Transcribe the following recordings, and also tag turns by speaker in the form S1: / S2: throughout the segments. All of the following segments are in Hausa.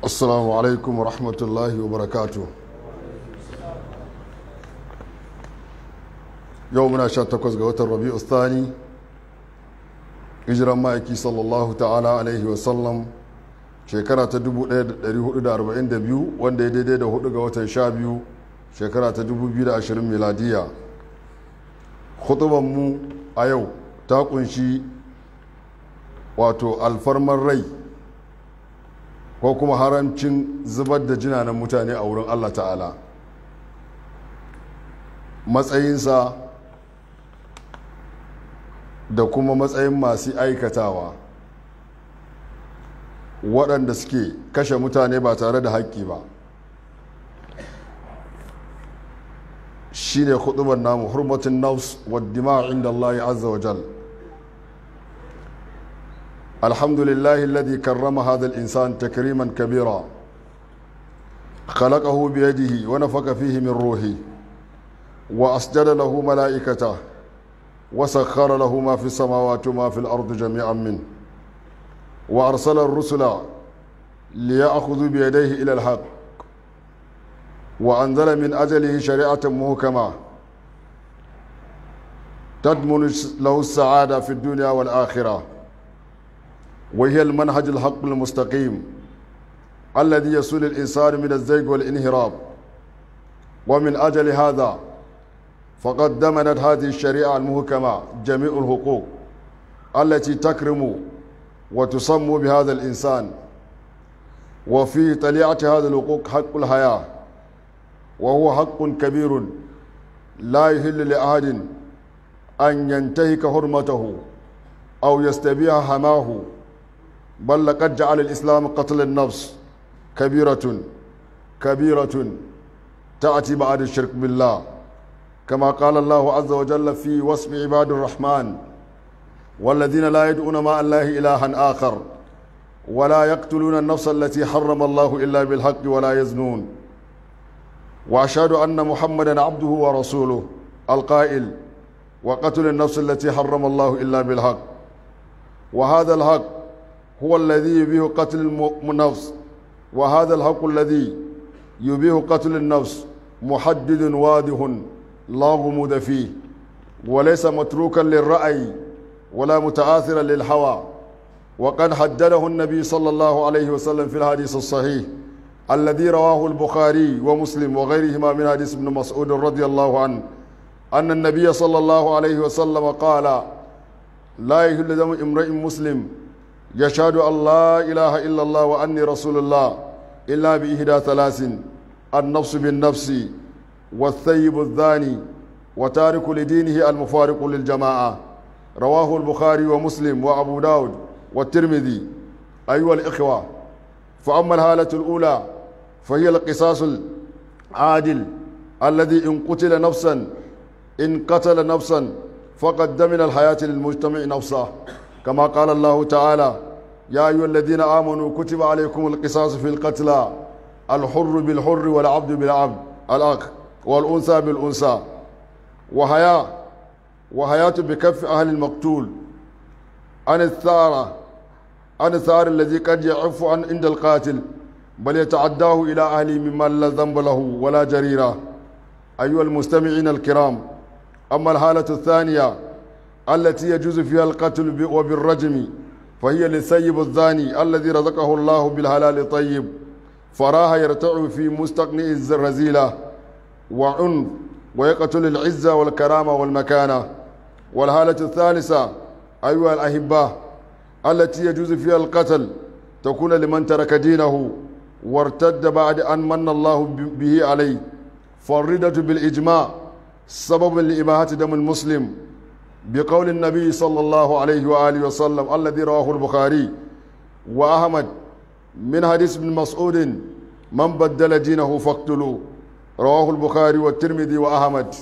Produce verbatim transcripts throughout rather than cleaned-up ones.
S1: السلام عليكم ورحمة الله وبركاته. يومنا شاتكوز قوة الربيع الثاني إجرام مايكي صلى الله تعالى عليه وسلم شكرا تدبو دريه دا أربعين دبيو وان دي دي دي دا هدو قوة شابيو شكرا تدبو بيدا عشرين ميلادية. خطبا مو أيو تاقنشي واتو الفرمان ري ko kuma haramcin zubar da jinanan mutane a wurin Allah ta'ala, matsayinsa da kuma matsayin masu aikatawa waɗanda suke kashe mutane ba tare da haƙƙi ba. shi ne huɗubar namu hurmatin nafs wa dima inda Allah azza wa jal. الحمد لله الذي كرم هذا الإنسان تكريما كبيرا، خلقه بيده ونفخ فيه من روحه وأسجد له ملائكته وسخر له ما في السماوات وما في الأرض جميعا منه، وأرسل الرسل ليأخذوا بيديه إلى الحق، وأنزل من أجله شريعة محكمة تضمن له السعادة في الدنيا والآخرة، وهي المنهج الحق المستقيم الذي يسول الإنسان من الزيغ والانحراف. ومن أجل هذا فقد ضمنت هذه الشريعة المحكمة جميع الحقوق التي تكرم وتسمى بهذا الإنسان، وفي طليعة هذه الحقوق حق الحياة، وهو حق كبير لا يحل لأحد أن ينتهك حرمته أو يستبيح حماه، بل لقد جعل الإسلام قتل النفس كبيرة كبيرة تأتي بعد الشرك بالله، كما قال الله عز وجل في وصف عباد الرحمن: والذين لا يدعون مع الله إلها آخر ولا يقتلون النفس التي حرم الله إلا بالحق ولا يزنون. وأشهد أن محمدا عبده ورسوله القائل: وقتل النفس التي حرم الله إلا بالحق. وهذا الحق هو الذي يبيه قتل النفس، وهذا الحق الذي يبيه قتل النفس محدد واضح لا غموض فيه، وليس متروكا للرأي ولا متآثرا للهوى. وقد حدده النبي صلى الله عليه وسلم في الحديث الصحيح الذي رواه البخاري ومسلم وغيرهما من حديث ابن مسعود رضي الله عنه أن النبي صلى الله عليه وسلم قال: لا يحل دم امرئ مسلم يشهد أن لا إله إلا الله وأني رسول الله إلا بإحدى ثلاث: النفس بالنفس، والثيب الزاني، وتارك لدينه المفارق للجماعة. رواه البخاري ومسلم وأبو داود والترمذي. أيها الإخوة، فأما الحالة الأولى فهي القصاص العادل الذي إن قتل نفسا إن قتل نفسا فقد ضمن الحياة للمجتمع نفسه، كما قال الله تعالى: يا أيها الذين آمنوا كتب عليكم القصاص في القتلى، الحر بالحر والعبد بالعبد، الأخ والأنثى بالأنثى، وحياة وحياة بكف أهل المقتول عن الثار عن الثار الذي قد يعف عن عند القاتل بل يتعداه إلى أهله مما لا ذنب له ولا جريرة. أيها المستمعين الكرام، أما الحالة الثانية التي يجوز فيها القتل وبالرجم فهي للثيب الزاني الذي رزقه الله بالحلال الطيب، فراها يرتع في مستقنع الرذيلة وعنف ويقتل العزة والكرامة والمكانة. والحالة الثالثة أيها الأحبة التي يجوز فيها القتل تكون لمن ترك دينه وارتد بعد أن من الله به عليه، فالردة بالإجماع سبب لإباحة دم المسلم، بقول النبي صلى الله عليه وآله وسلم الذي رواه البخاري وأحمد من حديث ابن مسعود: من بدل دينه فاقتلوه. رواه البخاري والترمذي وأحمد.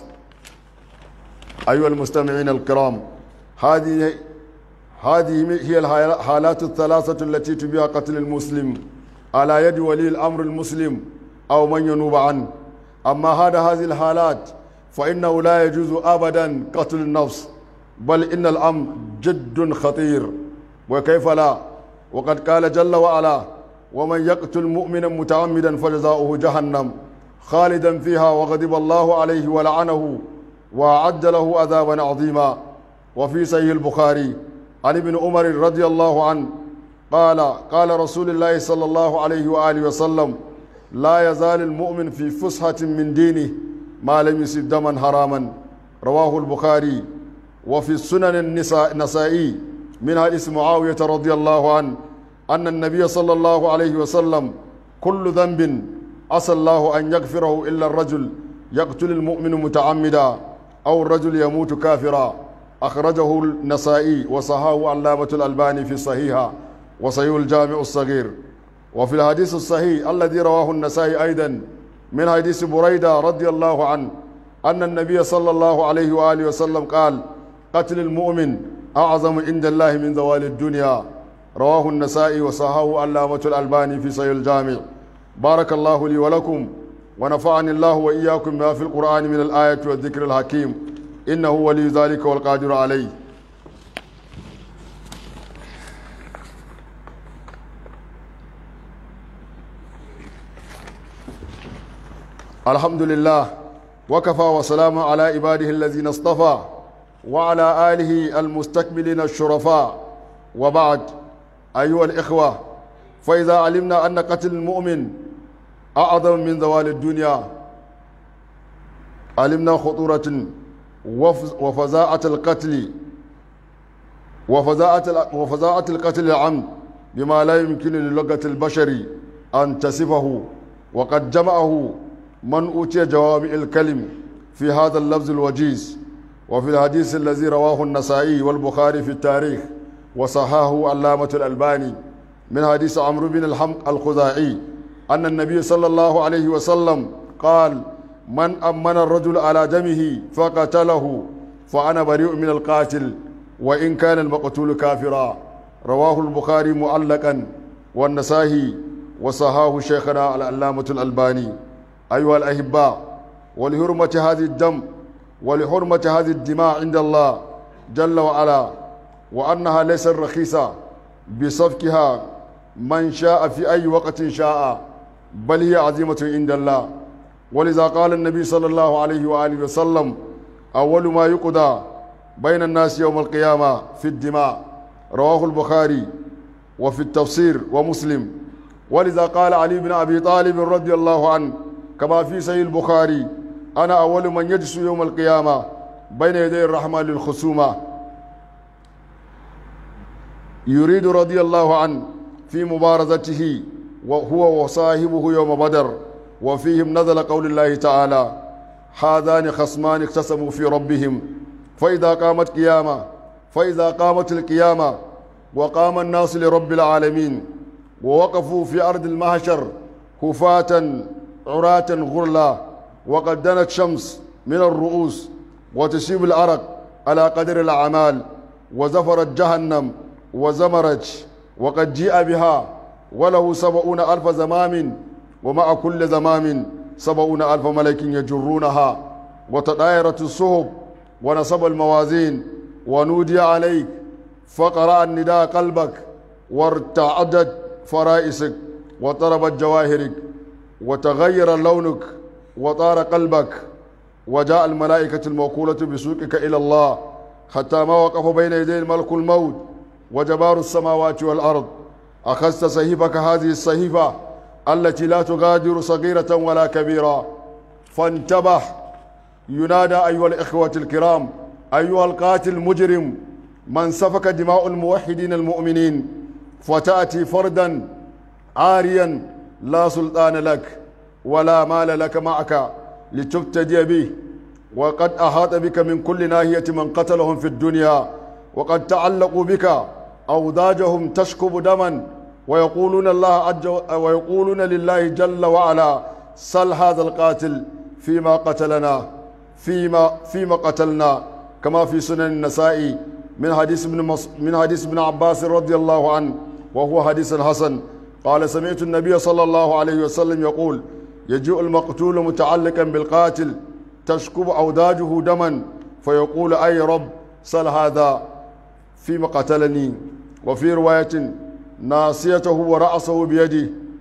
S1: أيها المستمعين الكرام، هذه هذه هي الحالات الثلاثة التي تبيح قتل المسلم على يد ولي الأمر المسلم أو من ينوب عنه. أما هذا هذه الحالات فإنه لا يجوز أبدا قتل النفس، بل إن الأمر جد خطير، وكيف لا، وقد قال جل وعلا: ومن يقتل مؤمنا متعمدا فجزاؤه جهنم خالدا فيها وغضب الله عليه ولعنه وأعد له عذابا عظيما. وفي صحيح البخاري عن ابن عمر رضي الله عنه قال قال رسول الله صلى الله عليه وآله وسلم: لا يزال المؤمن في فسحة من دينه ما لم يصب دما حراما. رواه البخاري. وفي السنن النسائي من حديث معاوية رضي الله عنه أن النبي صلى الله عليه وسلم: كل ذنب عسى الله أن يغفره إلا الرجل يقتل المؤمن متعمدا أو الرجل يموت كافرا. أخرجه النسائي وصححه علامة الألباني في صحيحه وصحيح الجامع الصغير. وفي الحديث الصحيح الذي رواه النسائي أيضا من حديث بريدة رضي الله عنه أن النبي صلى الله عليه وآله وسلم قال: قتل المؤمن أعظم عند الله من زوال الدنيا. رواه النسائي وصححه علامة الألباني في صحيح الجامع. بارك الله لي ولكم ونفعني الله وإياكم بما في القرآن من الآيات والذكر الحكيم، إنه ولي ذلك والقادر عليه. الحمد لله وكفى وسلام على عباده الذين اصطفى وعلى آله المستكملين الشرفاء، وبعد. أيها الإخوة، فإذا علمنا أن قتل المؤمن أعظم من زوال الدنيا علمنا خطورة وفزاعة القتل وفزاعة وفزاعة القتل العمد بما لا يمكن للغة البشر أن تصفه، وقد جمعه من أوتي جوامع الكلم في هذا اللفظ الوجيز. وفي الحديث الذي رواه النسائي والبخاري في التاريخ وصححه علامة الألباني من حديث عمرو بن الحمق الخزاعي أن النبي صلى الله عليه وسلم قال: من أمن الرجل على دمه فقتله فأنا بريء من القاتل وإن كان المقتول كافرا. رواه البخاري معلقا والنسائي وصححه شيخنا العلامة الألباني. أيها الأحباء، ولحرمة هذه الدم ولحرمة هذه الدماء عند الله جل وعلا، وأنها ليست رخيصة بسفكها من شاء في أي وقت شاء، بل هي عظيمة عند الله. ولذا قال النبي صلى الله عليه وآله وسلم: أول ما يقضى بين الناس يوم القيامة في الدماء. رواه البخاري وفي التفسير ومسلم. ولذا قال علي بن أبي طالب رضي الله عنه كما في صحيح البخاري: أنا أول من يجلس يوم القيامة بين يدي الرحمن للخصومة. يريد رضي الله عنه في مبارزته وهو وصاحبه يوم بدر، وفيهم نزل قول الله تعالى: هذان خصمان اختصموا في ربهم فإذا قامت قيامة فإذا قامت القيامة وقام الناس لرب العالمين ووقفوا في أرض المحشر هفاة عراة غرلا، وقد دنت شمس من الرؤوس وتسيب العرق على قدر الأعمال، وزفرت جهنم وزمرج، وقد جيء بها وله سبعون ألف زمام، ومع كل زمام سبعون ألف ملك يجرونها، وتطايرت الصحف ونصب الموازين، ونودي عليك فقرأ النداء قلبك، وارتعدت فرائسك، وطربت جواهرك، وتغير لونك، وطار قلبك، وجاء الملائكة الموكولة بسوقك إلى الله، حتى ما وقف بين يدي الملك الموت وجبار السماوات والأرض. أخذت صحيفك هذه الصحيفة التي لا تغادر صغيرة ولا كبيرة، فانتبه. ينادى أيها الإخوة الكرام: أيها القاتل المجرم من سفك دماء الموحدين المؤمنين، فتأتي فردا عاريا لا سلطان لك ولا مال لك معك لتبتدي به، وقد أحاط بك من كل ناحية من قتلهم في الدنيا، وقد تعلقوا بك أوداجهم تشكب دما، ويقولون الله عز ويقولون لله جل وعلا: سل هذا القاتل فيما قتلنا فيما فيما قتلنا، كما في سنن النسائي من حديث ابن مص... من حديث ابن عباس رضي الله عنه، وهو حديث حسن. قال: سمعت النبي صلى الله عليه وسلم يقول: يجيء المقتول متعلقا بالقاتل تشكب أوداجه دما، فيقول: أي رب سل هذا فيما قتلني. وفي رواية: ناصيته ورأسه بيده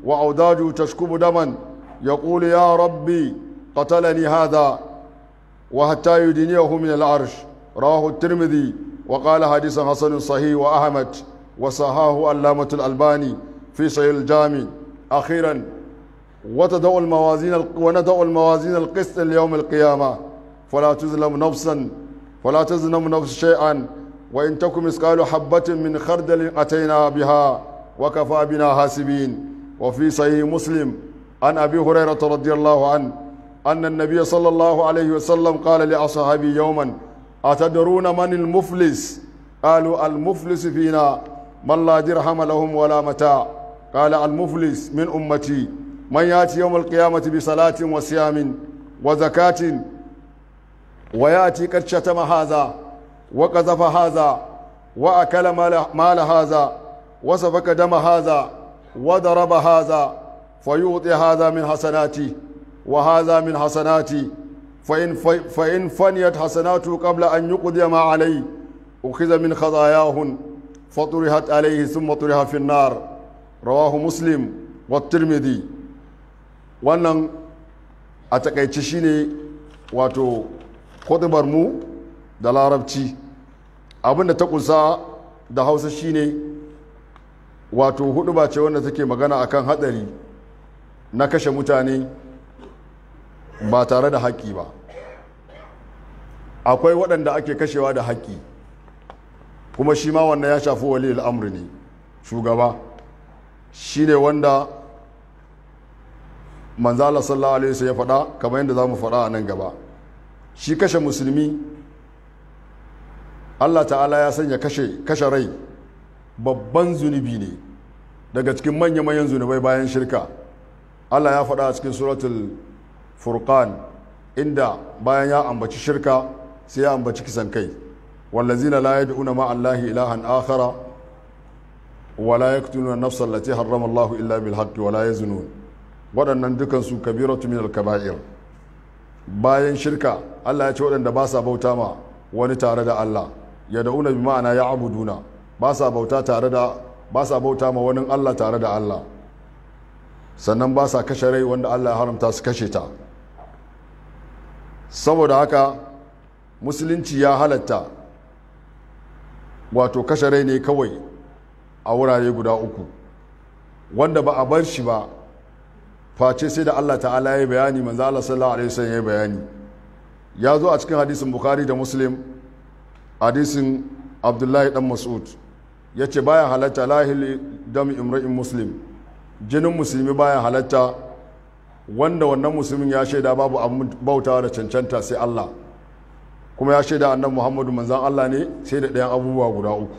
S1: وأوداجه تشكب دما يقول يا ربي قتلني هذا وحتى يدنيه من العرش. رواه الترمذي وقال حديث حسن صحيح وأحمد وصححه علامة الألباني في صحيح الجامع. أخيرا وتضع الموازين وندع الموازين القسط ليوم القيامة فلا تظلم نفسا فلا تظلم نفس شيئا وإن تكن مثقال حبة من خردل أتينا بها وكفى بنا حاسبين. وفي صحيح مسلم عن أبي هريرة رضي الله عنه أن النبي صلى الله عليه وسلم قال لأصحابه يوما أتدرون من المفلس؟ قالوا المفلس فينا من لا درهم لهم ولا متاع. قال المفلس من أمتي من يأتي يوم القيامة بصلاة وصيام وزكاة ويأتي قد شتم هذا وقذف هذا وأكل مال هذا وسفك دم هذا وضرب هذا فيعطي هذا من حسناتي وهذا من حسناتي فإن, فإن فنيت حسناته قبل أن يقضي ما عليه أخذ من خطاياهن فطرحت عليه ثم طرح في النار. رواه مسلم والترمذي. wannan a takaice shine wato hudubar mu da larabci. Abinda ta kusa da Hausa shine wato huduba ce wanda take magana akan hadari na kashe mutane ba tare da haƙƙi ba. Akwai waɗanda ake kashewa da haƙƙi, kuma shi ma wannan ya shafi waliyul amri ne, shugaba shine wanda manzo Allah sallallahu alaihi wasallam ya faɗa kamar yadda zamu faɗa a nan gaba. Shi kashe musulmi Allah ta'ala ya sanya kashe kashe rai babban zunubi ne daga cikin manya-manyan zunubai bayan shirka. Allah ya faɗa a cikin suratul Furqan inda bayan ya ambaci shirka sai ya ambaci kisan kai. wallazina la yad'una ma'a Allahi ilahan akhara wa la yaqtuluna an-nafsa allati harrama Allahu illa bil haqqi wa la yaznun. Waɗannan dukan su kabiratu min al-kaba'ir. Bayan shirka Allah ya ce waɗanda ba sa bauta ma wani tare da Allah, yad'una bi ma'ana ya'buduna, ba sa bauta tare da ba sa bauta ma wani Allah tare da Allah, sannan ba sa kashe rai wanda Allah ya haramta su kashe ta. Saboda haka musulunci ya halatta wato kashe rai ne kawai a wurare guda uku, wanda ba a bar shi ba face sai da Allah ta'ala ya bayani, manzo Allah sallallahu alaihi wasallam ya bayani. Ya zo a cikin hadisin Bukhari da Muslim, hadisin Abdullahi dan Mas'ud yace baya halatta lahil dam imra'in muslim, jinin musulmi baya halatta wanda wannan musulmin ya shaida babu abin bautawa da cancanta sai Allah, kuma ya shaida annabi Muhammadu manzan Allah ne, sai da ɗayan abubuwa guda uku.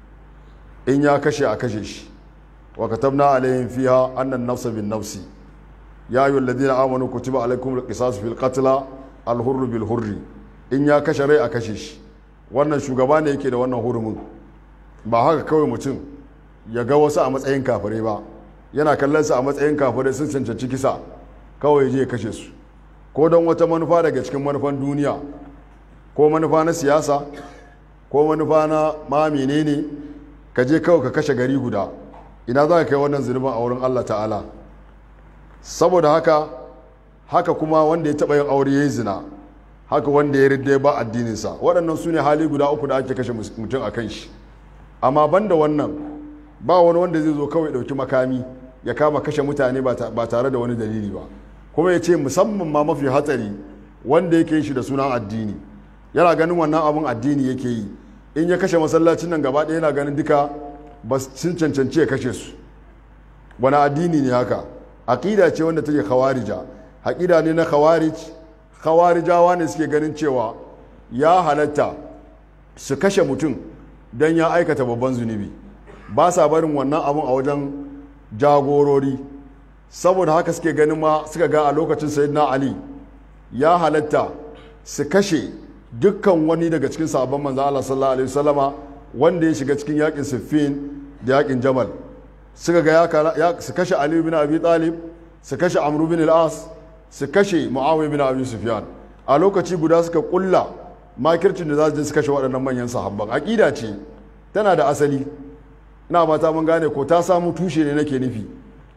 S1: In ya kashe a kashe shi, wa katabna alaihim fiha annan nafsa bin nafsi ya ayyuhal ladina amanu kutiba alaikum alqisasu fil qatla alhurru bil hurri. In ya kashe rai a kashe shi. Wannan shugaba ne yake da wannan hurumin, ba haka kawai mutum ya ga wasu a matsayin kafirai ba, yana kallon su a matsayin kafirai sun cancanci kisa kawai je ya kashe su, ko don wata manufa daga cikin manufan duniya, ko manufa na siyasa, ko manufa na ma menene, ka je kawai ka kashe gari guda. Ina za ka kai wannan zunubin a wurin Allah ta'ala? Saboda haka haka kuma wanda ya taɓa yin aure ya yi zina, haka wanda ya ridda ba addininsa. Waɗannan su ne hali guda uku da ake kashe mutum a kan shi. Amma banda wannan ba wani wanda zai zo kawai ɗauki makami ya kama kashe mutane ba tare da wani dalili ba, kuma ya ce musamman ma mafi hatsari wanda yake yin shi da sunan addini, yana ganin wannan abun addini yake yi. In ya kashe masallacin nan gaba ɗaya yana ganin duka ba sun cancanci ya kashe su. Wani addini ne haka? Aƙida ce wanda take khawarija, aƙida ne na khawarij. Khawarijawa ne suke ganin cewa ya halatta su kashe mutum don ya aikata babban zunubi, ba sa barin wannan abun a wajen jagorori. Saboda haka suke ganin ma suka ga a lokacin sayyidina Ali ya halatta su kashe dukkan wani daga cikin sahabban manzo Allah sallallahu alaihi wasallama wanda ya shiga cikin yakin Siffin da yakin Jamal. Suka ga ya su kashe Ali bin Abi Talib, su kashe Amr bin al-As, su kashe Muawiya bin Abi Sufyan. A lokaci guda suka kulla makircin da za su je su kashe waɗannan manyan sahabban. Aqida ce, tana da asali, ina mata mun gane ko ta samu tushe ne nake nufi.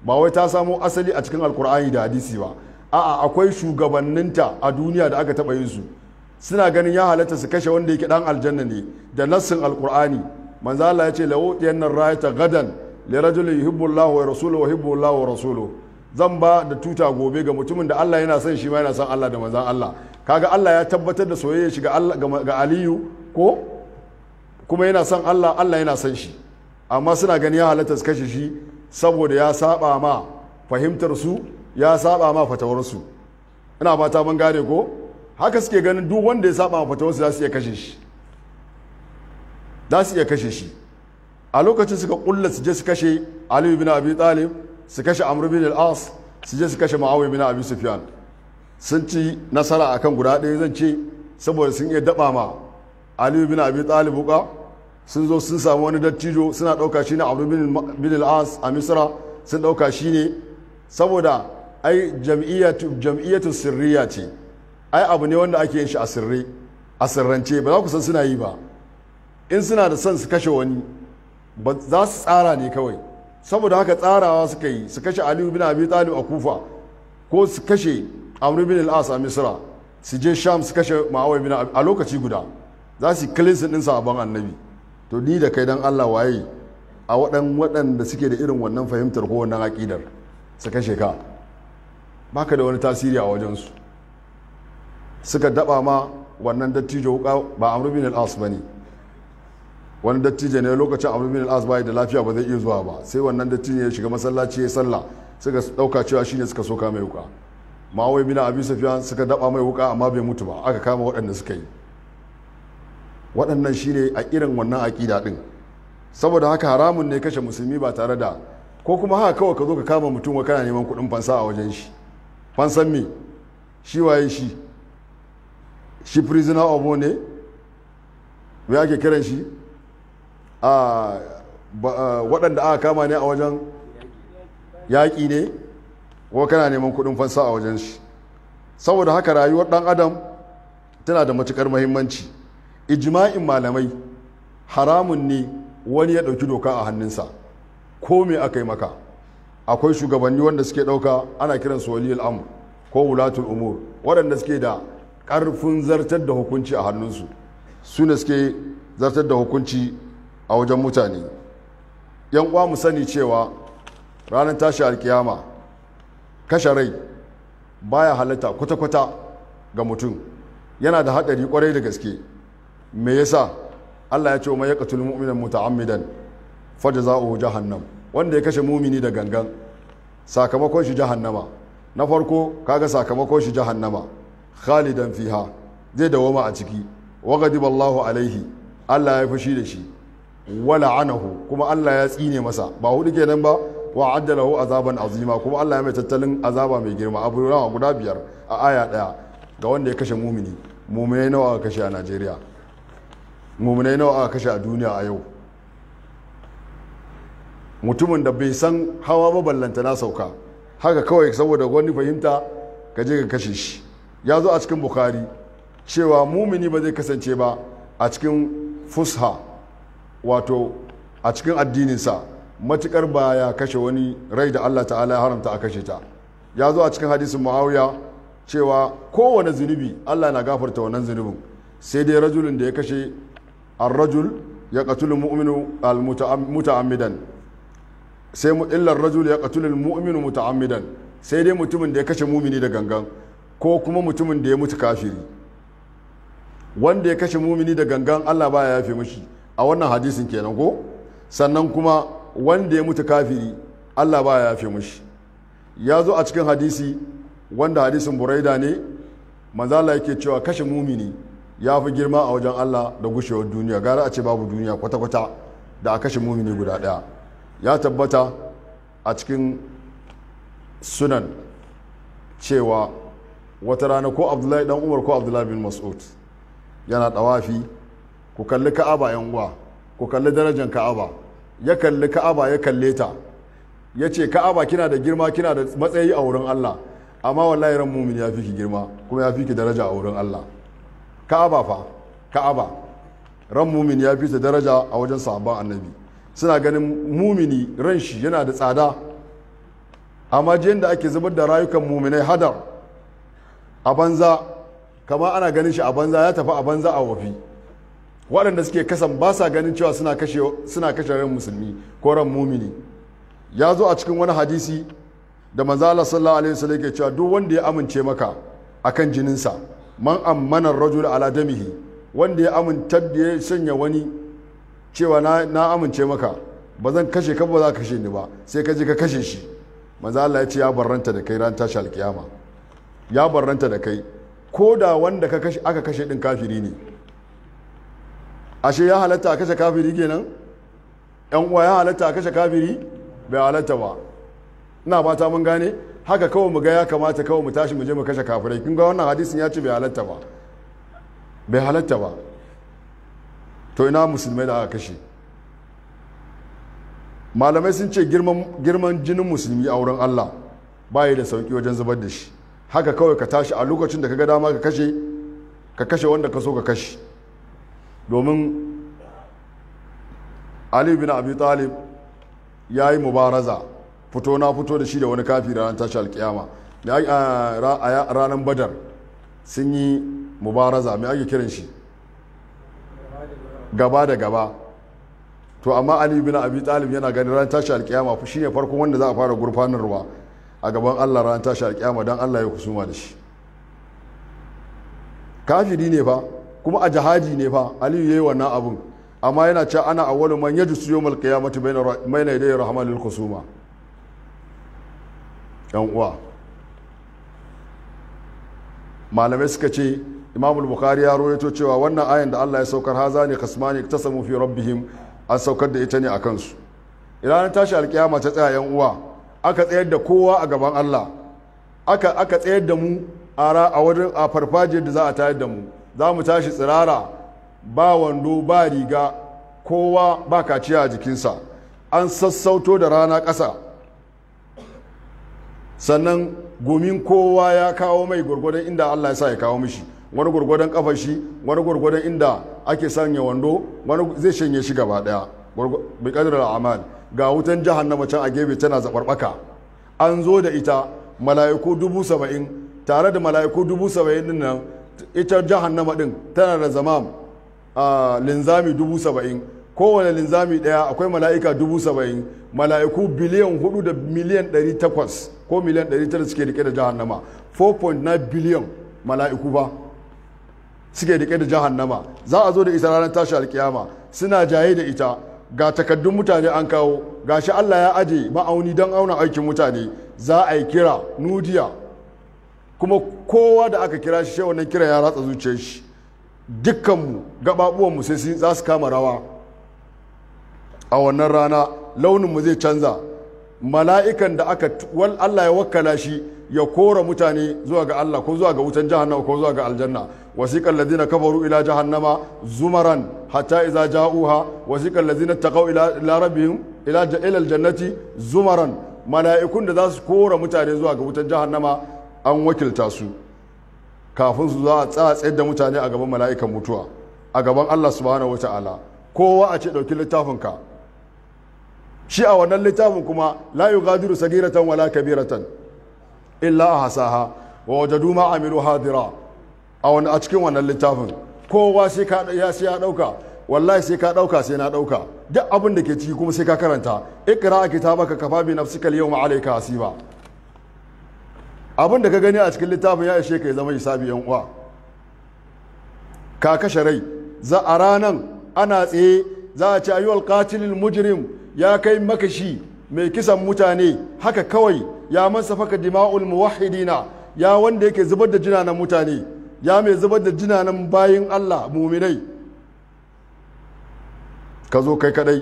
S1: ba wai ta samo asali a cikin alkur'ani da hadisi ba, a'a akwai shugabanninta a duniya da aka taɓa yin su suna ganin ya halatta su kashe wanda yake dan aljanna ne da nassin alkur'ani. manzo Allah ya ce lahu yannar rayata gadan li rajulin yuhibbu Allah wa rasuluhu wa yuhibbu Allah wa rasuluhu, zan ba da tuta gobe ga mutumin da Allah yana son shi ma yana son Allah da manzon Allah. Kaga Allah ya tabbatar da soyayya shi ga Allah ga Aliyu ko kuma yana son Allah, Allah yana son shi, amma suna ganin ya halatta su kashe shi saboda ya saba ma fahimtar su, ya saba ma fatawar su. Ina fata mun gane ko haka suke ganin duk wanda ya saba ma fatawar su za su iya kashe shi, za su iya kashe shi. A lokacin suka kulla su je su kashe Ali bin Abi Talib, su kashe Amr bin al-As, su je su kashe Muawiya bin Abi Sufyan. Sun ci nasara akan guda ɗaya zan ce saboda sun iya daba ma Ali bin Abi Talib wuka. Sun zo sun samu wani dattijo suna ɗauka shi ne Amr bin al-As a Misra, sun ɗauka shi ne saboda ai jam'iyyatu jam'iyyatu sirriya ce, ai abu ne wanda ake yin shi a sirri a sirrance, ba za ku san suna yi ba. In suna da son su kashe wani ba za su tsara ne kawai, saboda haka tsarawa suka yi su kashe Ali bin Abi Talib a Kufa ko su kashe Amr bin al-As a Misra, su je Sham su kashe Muawiya bin a lokaci guda, za su kilin din sahabban Annabi. To ni da kai dan Allah waye a waɗan waɗanda suke da irin wannan fahimtar ko wannan aƙidar su kashe ka, baka da wani tasiri a wajensu. Suka daba ma wannan dattijo wuka, ba Amr bin al-As bane, wani dattijo ne lokacin Amr bin al-As bai da lafiya ba zai iya zuwa ba, sai wannan dattijo ya shiga masallaci ya sallah, suka dauka cewa shine suka soka mai wuka. Muawiya bin Abi Sufyan suka daba mai wuka amma bai mutu ba, aka kama waɗanda suka yi. Waɗannan shine a irin wannan aƙida din. Saboda haka haramun ne kashe musulmi ba tare da, ko kuma haka kawai ka zo ka kama mutum wa kana neman kuɗin fansa a wajen shi. Fansan me? Shi waye shi? Shi prisoner of war ne? Me ake kiran shi? A waɗanda aka kama ne a wajen yaƙi ne, ko kana neman kuɗin fansa a wajen shi. Saboda haka rayuwar ɗan adam tana da matuƙar muhimmanci. Ijma'in malamai haramun ne wani ya ɗauki doka a hannunsa ko me aka yi maka. Akwai shugabanni wanda suke ɗauka ana kiransu waliyul amr ko wulatul umur, waɗanda suke da ƙarfin zartar da hukunci a hannunsu, su ne suke zartar da hukunci a wajen mutane. Yan uwa mu sani cewa ranar tashi alkiyama kashe rai baya halatta kwata-kwata ga mutum, yana da haɗari kwarai da gaske. Me yasa? Allah ya ce wa man yaqtul mu'mina muta'ammidan fajza'uhu jahannam, wanda ya kashe mumini da gangan sakamakon shi jahannama. Na farko kaga sakamakon shi jahannama, khalidan fiha, zai dawama a ciki. Wa ghadiba Allahu alaihi, Allah ya fushi da shi. Wa la'anahu, kuma Allah ya tsine masa. Ba hudu kenan ba, wa adda lahu azaban azima, kuma Allah ya mai tattalin azaba mai girma. Abu rawa guda biyar a aya daya ga wanda ya kashe mumini. Muminai nawa aka kashe a Najeriya? Muminai nawa aka kashe a duniya a yau? Mutumin da bai san hawa ba ballanta na sauka, haka kawai saboda wani fahimta ka je ka kashe shi. Ya zo a cikin Bukhari cewa mumini ba zai kasance ba a cikin fusha, wato a cikin addininsa, matukar ba ya kashe wani rai da Allah ta'ala ya haramta a kashe ta. Ya zo a cikin hadisin Muawiya cewa kowane zunubi Allah na gafarta wannan zunubin, sai dai rajulun da ya kashe ar-rajul ya qatulu mu'minu al-muta'ammidan, sai illar rajul ya qatulu al-mu'minu muta'ammidan, sai dai mutumin da ya kashe mumini da gangan, ko kuma mutumin da ya mutu kafiri. Wanda ya kashe mumini da gangan Allah baya yafe mishi a wannan hadisin kenan ko? Sannan kuma wanda ya mutu kafiri Allah baya yafe mishi. Ya zo a cikin hadisi wanda hadisin Buraida ne, manzo Allah yake cewa kashe mumini ya fi girma a wajen Allah da gushewar duniya, gara a ce babu duniya kwata-kwata da a kashe mumini guda daya. Ya tabbata a cikin sunan cewa wata rana ko Abdullahi dan Umar ko Abdullahi bin Mas'ud yana dawafi, ku kalli Ka'aba yan uwa, ku kalli darajar Ka'aba. Ya kalli Ka'aba ya kalle ta, ya ce Ka'aba kina da girma, kina da matsayi a wurin Allah, amma wallahi ran mumini ya fi ki girma kuma ya fi ki daraja a wurin Allah. Ka'aba fa, Ka'aba ran mumini ya fi ta daraja a wajen sahabban Annabi. Suna ganin mumini ran shi yana da tsada, amma jiyan da ake zubar da rayukan muminai hadar a banza, kama ana ganin shi a banza, ya tafi a banza a wafi. Waɗanda suke kasan ba sa ganin cewa suna kashe suna kashe ran musulmi ko ran mumini. Ya zo a cikin wani hadisi da manzo Allah sallallahu alaihi wasallam yake cewa duk wanda ya amince maka akan jininsa, man ammana ar-rajul ala damihi, wanda ya aminta da ya sanya wani cewa na, na amince maka ba zan kashe ka ba za ka kashe ni ba, sai ka je ka kashe shi, manzo Allah ya ce ya barranta da kai ran tashi alkiyama, ya barranta da kai, ko da wanda ka kashe aka kashe din kafiri ne. Ashe ya halatta a kashe kafiri kenan? Yan uwa, ya halatta a kashe kafiri? Bai halatta ba. Ina fata mun gane, haka kawai mu ga ya kamata kawai mu tashi mu je mu kashe kafirai. Kun ga wannan hadisin ya ce bai halatta ba, bai halatta ba. To ina musulmai da aka kashe? Malamai sun ce girman girman jinin musulmi a wurin Allah ba yi da sauki wajen zubar da shi. Haka kawai ka tashi a lokacin da ka ga dama ka kashe, ka kashe wanda ka so ka kashe. Domin Ali bin Abi Talib ya yi mubaraza, fito na fito da shi da wani kafi ranar tashi alkiyama. A ranar Badar sun yi mubaraza, mai ake kiran shi? Gaba da gaba. To amma Ali bin Abi Talib yana ganin ranar tashi alkiyama shi ne farkon wanda za a fara gurfanarwa a gaban Allah ranar tashi alkiyama don Allah ya kusuma da shi. Kafiri ne fa, kuma a jihadi ne fa Aliyu yayi wannan abun, amma yana cewa ana awwalu man yajsu yawmal qiyamati bayna yaday rahmanil khusuma. Yan uwa, malamai suka ce Imam al-Bukhari ya rawaito cewa wannan ayan da Allah ya saukar hazani khasmani iktasamu fi rabbihim, an saukar da ita ne a kansu. Idan tashi alkiyama ta tsaya, yan uwa, aka tsayar da kowa a gaban Allah, aka aka tsayar da mu a wajen a farfajiyar da za a tayar da mu, za mu tashi tsirara, ba wando ba riga, kowa ba kaciya a jikinsa, an sassauto da rana ƙasa, sannan gomin kowa ya kawo mai gwargwadon inda Allah ya sa ya kawo mishi, wani gwargwadon kafar shi, wani gwargwadon inda ake sanya wando, wani zai shanye shi gaba daya bi qadri al-amal. Ga wutan jahannama can a gefe tana zabarbaka, an zo da ita mala'iku dubu saba'in, tare da mala'iku dubu saba'in din nan ita jahannama din tana da zamam a linzami dubu saba'in, kowane linzami daya akwai mala'ika dubu saba'in, mala'iku biliyan hudu da miliyan ɗari takwas ko miliyan ɗari tara suke rike da jahannama, four point nine biliyan mala'iku ba suke rike da jahannama. Za a zo da ita ranar tashi alkiyama, suna jaye da ita, ga takaddun mutane an kawo, gashi Allah ya aje ma'auni don auna aikin mutane, za a yi kira nudiya, kuma kowa da aka kira shi wannan kira ya ratsa zuciyar shi, dukkanmu gababuwanmu sai za su kama rawa a wannan rana, launinmu zai canza. Mala'ikan da aka wal Allah ya wakkala shi ya kora mutane zuwa ga Allah ko zuwa ga wutan jahannama ko zuwa ga aljanna. wasiqal ladina kafaru ila jahannama zumaran hatta idza ja'uha wasiqal ladina taqaw ila ila rabbihim ila ila aljannati zumaran, mala'ikun da za su kora mutane zuwa ga wutan jahannama an wakilta su kafin su za a tsayar da mutane a gaban mala'ikan mutuwa a gaban Allah subhanahu wata'ala. Kowa a ce dauki littafinka, shi a wannan littafin kuma la yughadiru sagiratan wala kabiratan illa ahsaha wa wajadu ma amilu hadira. A wani a cikin wannan littafin kowa sai ka ya sai ya dauka, wallahi sai ka dauka sai na dauka, duk abin da ke ciki kuma sai ka karanta. Iqra kitabaka kafa bi nafsika al-yawma alayka hasiba. Abin da ka gani a cikin littafin ya ishe ka ya zama hisabi. Yan uwa, ka kashe rai, za a ranan ana tsaye za a ce ayyuhal qatilul mujrim, ya kai makashi mai kisan mutane haka kawai, ya man safaka dima'ul muwahhidina, ya wanda yake zubar da jinanan mutane, ya mai zubar da jinanan bayin Allah muminai, ka zo kai kadai,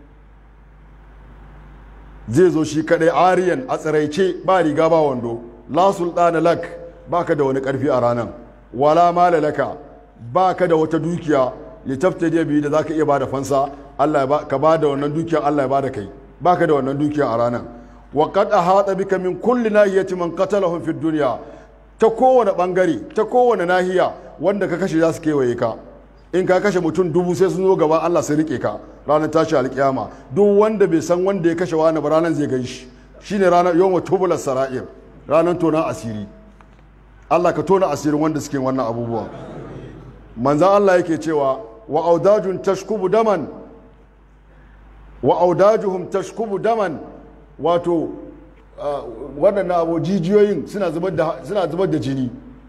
S1: zai zo shi kadai ariyan a tsiraice ba riga ba wando, la sultana lak, baka da wani karfi a ranan, wala mala laka, baka da wata dukiya litaftadi bi da zaka iya bada fansa, Allah ya ka bada wannan dukiyar, Allah ya bada kai, baka da wannan dukiyar a ranan. wa qad ahata bika min kulli nahiyati man qatalahum fi dunya, ta kowane bangare ta kowane nahiya wanda ka kashe za su kewaye ka. In ka kashe mutum dubu sai sun zo gaba Allah sai rike ka ranar tashi alkiyama. Duk wanda bai san wanda ya kashe wani ba ranar zai gan shi, shine ranar yawma tubula sara'ir, ranar tona asiri. Allah ka tona asirin wanda suke wannan abubuwa. Manzan Allah yake cewa wa audajun tashkubu daman wa audajuhum tashkubu daman, wato waɗannan abu jijiyoyin suna zubar da suna zubar da jini.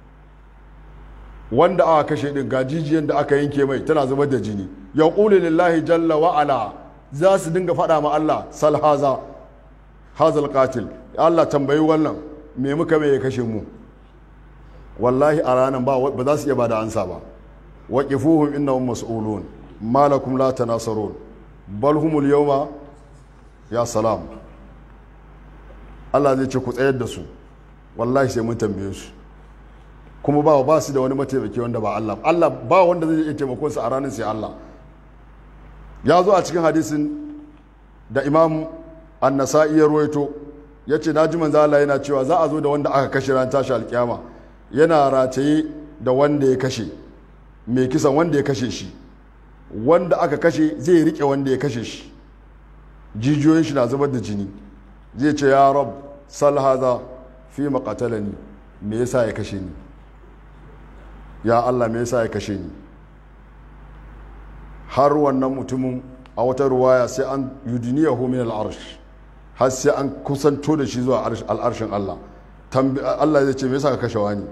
S1: Wanda aka kashe din ga jijiyan da aka yanke mai tana zubar da jini. Yaqulu lillahi jalla wa ala, za su dinga faɗa ma Allah sal haza hazal qatil, Allah tambayi wannan me muka mai ya kashe mu. Wallahi a ranar ba za su iya ba da ansa ba. waqifuhum innahum mas'ulun ma lakum la tanasarun bal humul yawma ya salam. Allah zai ce ku tsayar da su, wallahi sai mun tambaye su. Kuma ba ba su da wani mataimaki wanda ba Allah. Allah ba wanda zai iya taimakon su a ranar sai Allah. Ya zo a cikin hadisin da Imam An-Nasa'i ya ruwaito, yace naji manzo Allah yana cewa za a zo da wanda aka kashe ran tashi alkiyama, yana rataye da wanda ya kashe, mai kisan wanda ya kashe shi, wanda aka kashe zai rike wanda ya kashe shi, jijiyoyin shi na zubar da jini. Zai ce ya rab sal hadha fi maqatalani, me yasa ya kashe ni ya Allah, me yasa ya kashe ni. Har wannan mutumin a wata ruwaya sai an yudiniyahu min al-arsh, har sai an kusanto da shi zuwa al'arshin Allah. Allah zai ce me yasa ka kashe wani.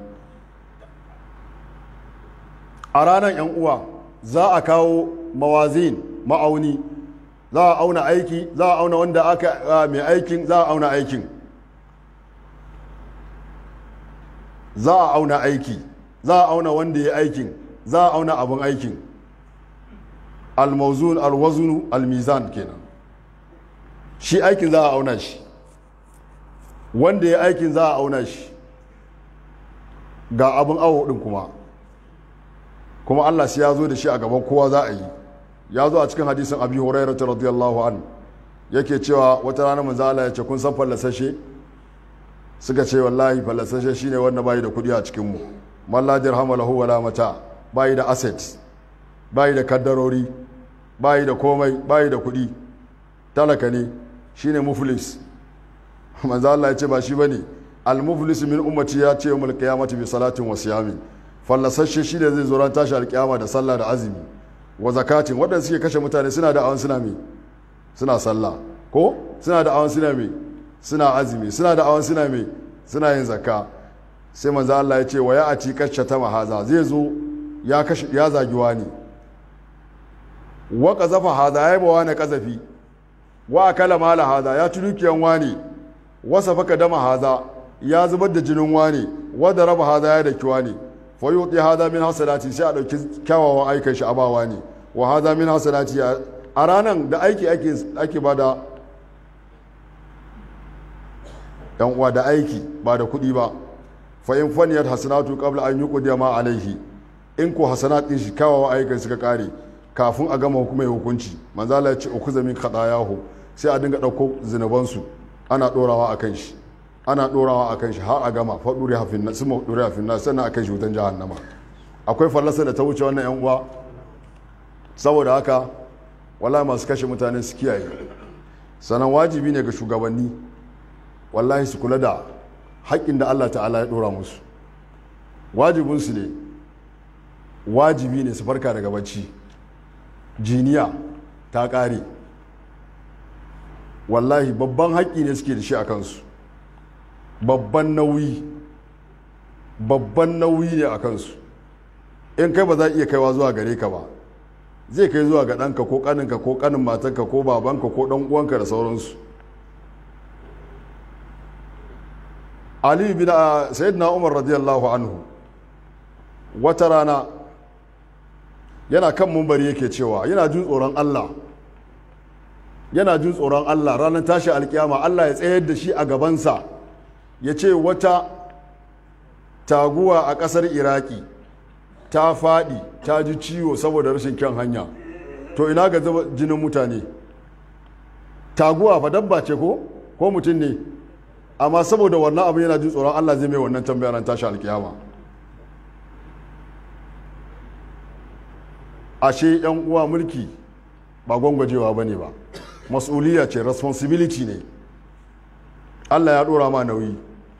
S1: A ranar yan uwa za a kawo mawazin, ma'auni, za a auna aiki, za a auna wanda aka mai aikin, za a auna aikin, za a auna aiki, za a auna wanda ya aikin, za a auna abin aikin. Al-mawzun al-waznu al-mizan kenan. Shi aikin za a auna shi, wanda ya aikin za a auna shi, ga abin awo din kuma kuma Allah sai ya zo da shi a gaban kowa za a yi. Ya zo a cikin hadisin Abi Hurairah radiyallahu an, yake cewa wata rana manzo Allah ya ce kun san fallasashe? Suka ce wallahi fallasashe shine wanda bai da kudi a cikin mu, man la dirham lahu wala mata, bai da assets, bai da kaddarori, bai da komai, bai da kudi, talaka ne, shine muflis. Manzo Allah ya ce ba shi bane. Al muflis min ummati ya ce yawmul qiyamati bi salatin wa siyamin, fallasashe shi da zai zo ran tashi alkiyama da sallah da azumi wa zakatin. Waɗanda suke kashe mutane suna da awan suna mai suna sallah, ko suna da awan suna mai suna azumi, suna da awan suna mai suna yin zakka. Sai manzo Allah ya ce wa ya ati kashe ta mahaza, zai zo ya kashe ya zagi wani, wa qazafa haza ya yi ba wani qazafi, wa akala mala haza ya ci dukiyan wani, wa safaka dama haza ya zubar da jinin wani, wa daraba haza ya daki wani. Fa yuti haza min hasalati, sai a dauki kyawawan aikin shi abawa ne, wa haza min hasalati. A ranan da aiki ake ake bada yan uwa, da aiki ba da kuɗi ba. Fa in faniyat hasanatu qabla an yuqdiya ma alaihi, in ko hasanat din shi kyawawan aikin suka kare kafin a gama hukumai hukunci, manzo Allah ya ce ukuza min khadayahu, sai a dinga dauko zinubansu ana dorawa akan shi, ana dorawa akan shi har a gama faɗuri hafin na suma ɗuri hafin na sannan akan shi wutan jahannama. Akwai fallasa da ta wuce wannan yan uwa. Saboda haka wallahi masu kashe mutane su kiyaye. Sannan wajibi ne ga shugabanni wallahi su kula da haƙƙin da Allah ta'ala ya ɗora musu. Wajibinsu ne, wajibi ne su farka daga bacci. Jiniya ta ƙare, wallahi babban haƙƙi ne suke da shi a kansu, babban nauyi babban nauyi ne a kansu. In kai ba za a iya kaiwa zuwa gare ka ba, zai kai zuwa ga ɗanka ko ƙaninka ko ƙanin matanka ko babanka ko ɗan uwanka da sauransu. Ali bin Sayyidina Umar radiyallahu anhu wata rana yana kan mumbari yake cewa yana jin tsoron Allah, yana jin tsoron Allah ranar tashi alkiyama Allah ya tsayar da shi a gabansa ya ce wata taguwa a ƙasar Iraki ta faɗi ta ji ciwo saboda rashin kyan hanya, to ina ga jinin mutane. Taguwa fa dabba ce ko ko mutum ne, amma saboda wannan abin yana jin tsoron Allah zai mai wannan tambaya ran tashi alkiyama. Ashe yan uwa, mulki ba gwangwajewa bane ba, mas'uliyya ce, responsibility ne. Allah ya ɗora ma nauyi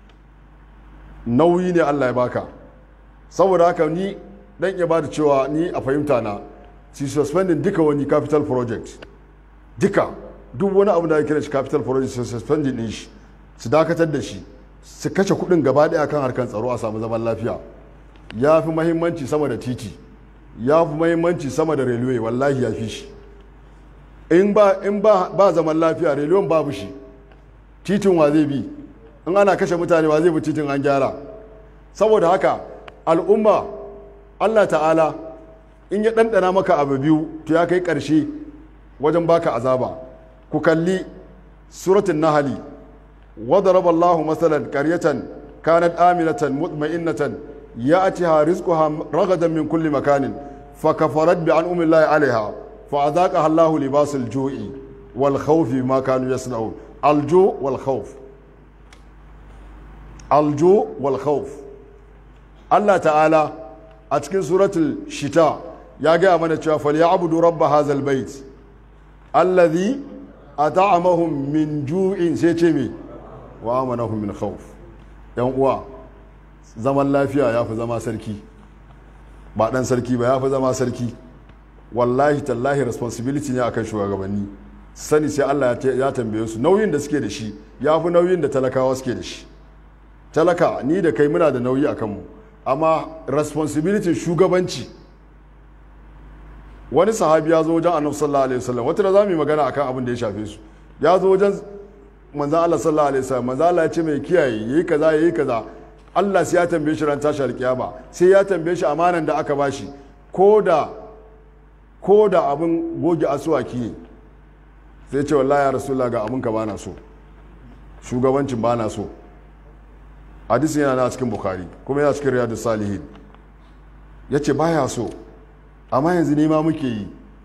S1: nauyi ne Allah ya baka. Saboda haka ni dan iya bada cewa ni a fahimta na si suspending duka wani capital project, duka duk wani abu da ya kira shi capital project su suspending din shi, su dakatar da shi, su kashe kudin gaba daya kan harkar tsaro a samu zaman lafiya. Ya fi mahimmanci sama da titi, ya fi mahimmanci sama da railway, wallahi ya fi shi. In ba in ba ba zaman lafiya, railway babu shi, titin wa zai bi? In ana kashe mutane wa zai bi titin an gyara? Saboda haka al'umma, Allah ta'ala in ya ɗanɗana maka abu biyu to ya kai ƙarshe wajen baka azaba. Ku kalli suratul nahli, wa daraba Allahu masalan qaryatan kanat aminatan mutma'innatan ya'tiha rizquha ragadan min kulli makanin fakafarat bi an'ami Allahi 'alayha fa'adhaqaha Allahu libasul ju'i wal khawfi bima kanu yasna'un. Al-ju' wal khawf, al-ju' wal khawf. Allah ta'ala a cikin suratul shita ya gaya mana cewa falyabudu rabb hadzal bait alladhi at'amahum min ju'in, sai ce me wa amanahum min khawf. yan uwa, zaman lafiya ya fi zama sarki, ba dan sarki ba, ya fi zama sarki. Wallahi tallahi responsibility ne akan shugabanni, sani sai Allah ya tambaye su. Nauyin da suke da shi ya fi nauyin da talakawa suke da shi. Talaka ni da kai muna da nauyi a kanmu, amma responsibility shugabanci. Wani sahabi ya zo wajen annabi sallallahu alaihi wasallam, wata da za mu yi magana akan abin da ya shafe su. Ya zo wajen manzan Allah sallallahu alaihi wasallam, manzan Allah ya ce mai kiyaye yayi kaza yayi kaza. Allah sai ya tambaye shi ran tashi alkiyama, sai ya tambaye shi amanan da aka bashi, ko da ko da abin goge asuwaki ne. Sai ce wallahi ya rasulullah ga abin ka bana so, shugabancin bana so. Hadisin yana na cikin Bukhari kuma yana cikin Riyadus Salihin. Yace baya so, amma yanzu nema muke yi.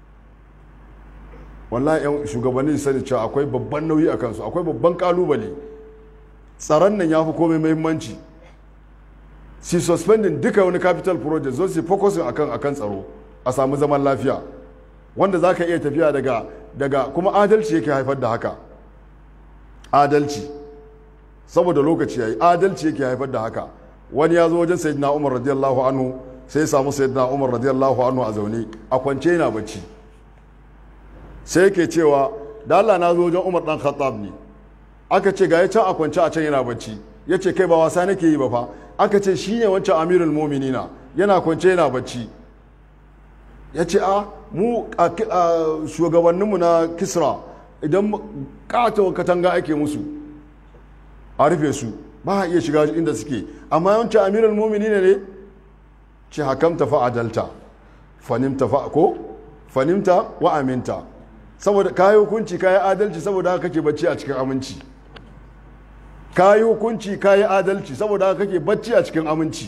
S1: Wallahi yan shugabanni sani cewa akwai babban nauyi a kansu, akwai babban kalubale. Tsaron nan ya fi komai muhimmanci. Si suspending duka wani capital project, zo si focusing akan akan tsaro, a samu zaman lafiya wanda za ka iya tafiya daga daga kuma adalci yake haifar da haka. Adalci, saboda lokaci yayi, adalci yake haifar da haka. Wani ya zo wajen sayyidina Umar radiyallahu anhu, sai ya samu sayyidina Umar radiyallahu anhu a zaune a kwance yana bacci. Sai yake cewa da Allah na zo wajen Umar dan Khattab ne. Aka ce ga ya can a kwance a can yana bacci. Yace kai ba wasa nake yi ba fa. Aka ce shine wancan Amirul Mu'minina yana kwance yana bacci. Yace a mu shugabanninmu na Kisra idan katon katanga ake musu a rufe su ba a iya shiga inda suke, amma yawanci Amirul Mu'minina ne. Ce hakamta fa adalta fanimta fa ko fanimta wa aminta. Saboda kayi hukunci kayi adalci, saboda haka kake bacci a cikin aminci. Kayi hukunci kayi adalci, saboda haka kake bacci a cikin aminci.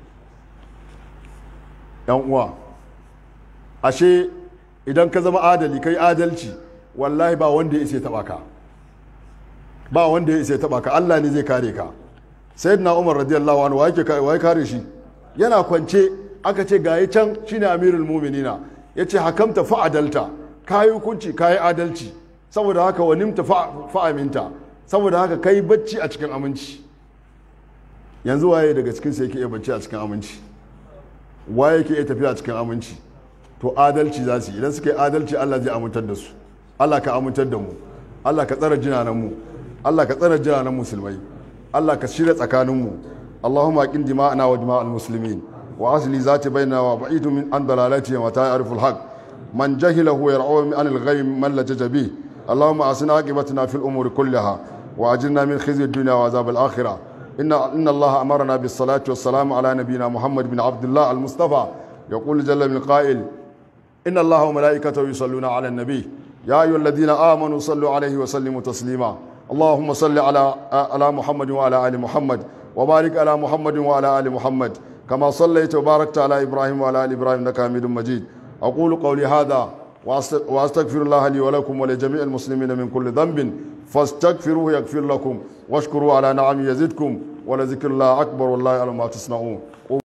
S1: Yan uwa, ashe idan ka zama adali kai adalci, wallahi ba wanda ya isa taba ka, ba wanda ya isa taba ka. Allah ne zai kare ka. Sayyidina Umar radiyallahu anhu wai wai kare shi, yana kwance. Aka ce gayi can shine Amirul Mu'minina. Yace hakamta fa adalta, kayi hukunci kayi adalci, saboda haka wanimta fa aminta, saboda haka kai bacci a cikin aminci. Yanzu waye daga cikin sai yake iya bacci a cikin aminci? Waye yake iya tafiya a cikin aminci? To adalci za su yi. Idan suka yi adalci, Allah zai amintar da su. Allah ka amintar da mu, Allah ka tsara jinanan mu, Allah ka tsara jinanan musulmai, Allah ka shirya tsakanin mu. Allahumma aqim dima'ana wa dima'al muslimin wa asli zati bainana wa ba'idu min an dalalati wa ta'riful haqq man jahilahu yar'u min anil ghayb man lajaja bih. Allahumma asina aqibatana fil umuri kullaha wa ajirna min khizyi ad-dunya wa azab al-akhirah. inna inna Allah amarna bis salati was salam ala nabiyyina Muhammad bin Abdullah al-Mustafa. يقول جل من قائل إن الله وملائكته يصلون على النبي يا أيها الذين آمنوا صلوا عليه وسلموا تسليما. اللهم صل على على محمد وعلى آل محمد وبارك على محمد وعلى آل محمد كما صليت وباركت على إبراهيم وعلى آل إبراهيم إنك حميد مجيد. أقول قولي هذا وأستغفر الله لي ولكم ولجميع المسلمين من كل ذنب فاستغفروه يغفر لكم واشكروا على نعمه يزدكم ولذكر الله أكبر والله يعلم ما تصنعون.